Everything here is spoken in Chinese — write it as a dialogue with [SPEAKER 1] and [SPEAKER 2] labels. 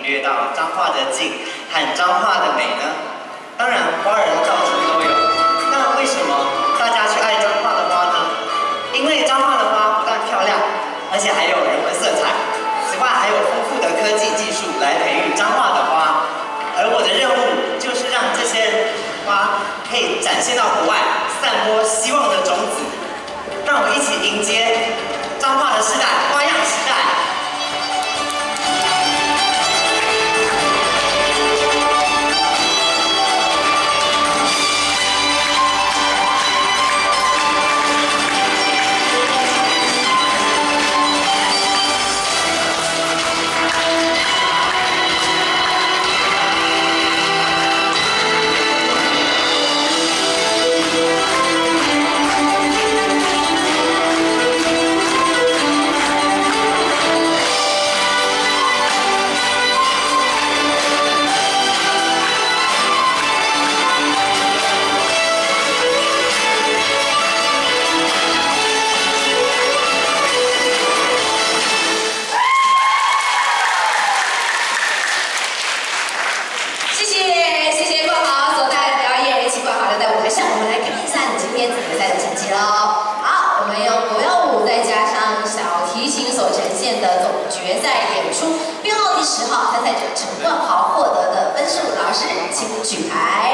[SPEAKER 1] 悦到彰化的景和彰化的美呢？当然，花儿到处都有。那为什么大家去爱彰化的花呢？因为彰化的花不但漂亮，而且还有人文色彩。此外，还有丰富的科技技术来培育彰化的花。而我的任务就是让这些花可以展现到国外，散播希望的种子。让我们一起迎接彰化的时代，花样时代。
[SPEAKER 2] 10号参赛者陈冠豪获得的分数，老师请举牌。